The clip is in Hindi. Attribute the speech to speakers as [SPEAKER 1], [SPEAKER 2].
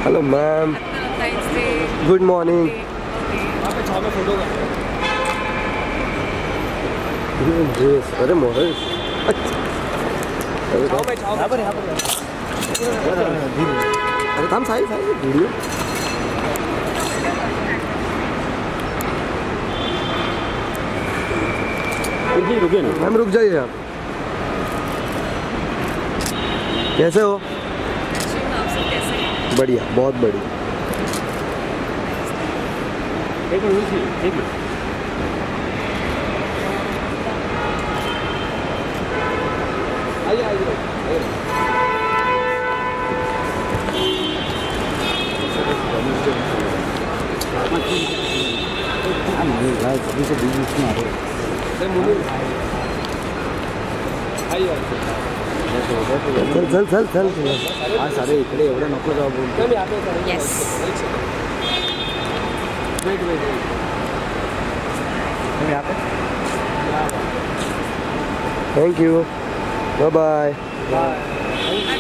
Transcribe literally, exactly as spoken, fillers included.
[SPEAKER 1] Hello ma'am, good morning. अरे मोहर अरे काम साइड साइड वीडियो रुके ना मैम, रुक जाइए आप। कैसे हो? बढ़िया, बहुत बढ़िया। एक मिनट एक मिनट आइए आइए चल चल चल चल हा सारे इकडे एवढं नको जाऊ बोल।
[SPEAKER 2] यस
[SPEAKER 1] वेट वेट हम यहाँ पे। Thank you, bye bye.